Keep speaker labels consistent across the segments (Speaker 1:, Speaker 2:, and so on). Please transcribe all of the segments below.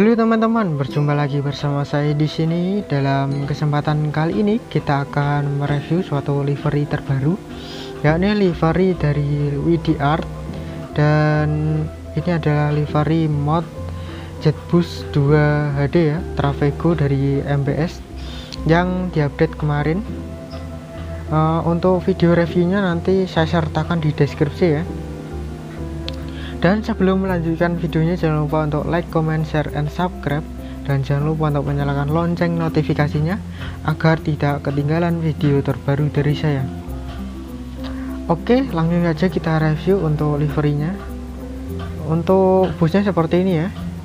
Speaker 1: Halo teman-teman, berjumpa lagi bersama saya di sini. Dalam kesempatan kali ini kita akan mereview suatu livery terbaru, yakni livery dari WD Art, dan ini adalah livery mod Jetbus 2 HD ya, Travego dari MBS yang diupdate kemarin. Untuk video reviewnya nanti saya sertakan di deskripsi ya. Dan sebelum melanjutkan videonya, jangan lupa untuk like, comment, share, and subscribe. Dan jangan lupa untuk menyalakan lonceng notifikasinya agar tidak ketinggalan video terbaru dari saya. Oke, langsung saja kita review untuk liverynya. Untuk busnya seperti ini ya.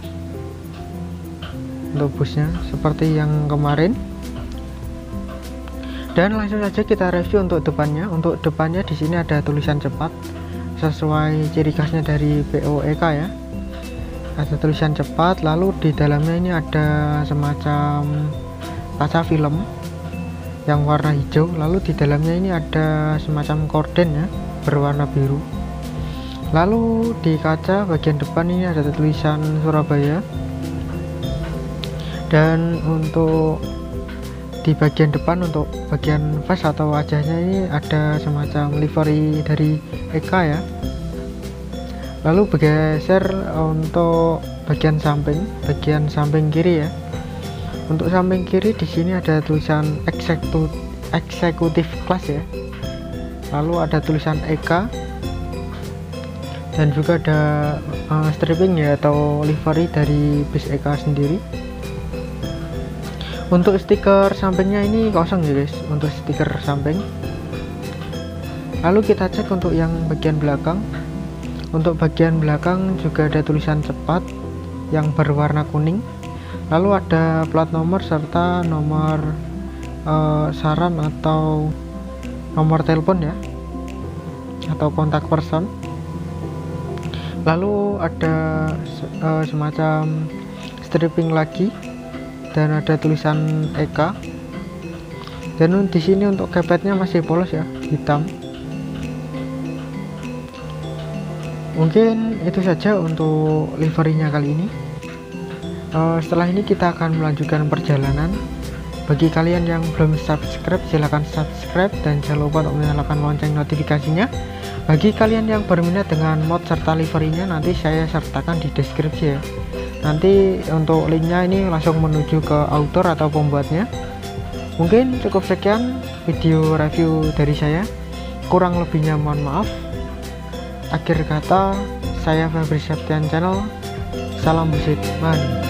Speaker 1: Untuk busnya seperti yang kemarin. Dan langsung saja kita review untuk depannya. Untuk depannya di sini ada tulisan cepat sesuai ciri khasnya dari BOEK ya, ada tulisan cepat. Lalu di dalamnya ini ada semacam kaca film yang warna hijau, lalu di dalamnya ini ada semacam korden ya berwarna biru. Lalu di kaca bagian depan ini ada tulisan Surabaya, dan untuk di bagian depan untuk bagian face atau wajahnya ini ada semacam livery dari EKA ya. Lalu bergeser untuk bagian samping kiri ya. Untuk samping kiri di sini ada tulisan eksekutif kelas ya. Lalu ada tulisan EKA dan juga ada stripping ya atau livery dari bis EKA sendiri. Untuk stiker sampingnya ini kosong ya guys, untuk stiker samping. Lalu kita cek untuk yang bagian belakang. Untuk bagian belakang juga ada tulisan cepat yang berwarna kuning. Lalu ada plat nomor serta nomor saran atau nomor telepon ya, atau kontak person. Lalu ada semacam stripping lagi dan ada tulisan EK. Dan di sini untuk kepetnya masih polos ya, hitam. Mungkin itu saja untuk liverynya kali ini. Setelah ini kita akan melanjutkan perjalanan. Bagi kalian yang belum subscribe, silahkan subscribe dan jangan lupa untuk menyalakan lonceng notifikasinya. Bagi kalian yang berminat dengan mod serta liverynya, nanti saya sertakan di deskripsi ya. Nanti untuk linknya ini langsung menuju ke author atau pembuatnya. Mungkin cukup sekian video review dari saya, kurang lebihnya mohon maaf. Akhir kata, saya Febri Septian Channel, salam busit man.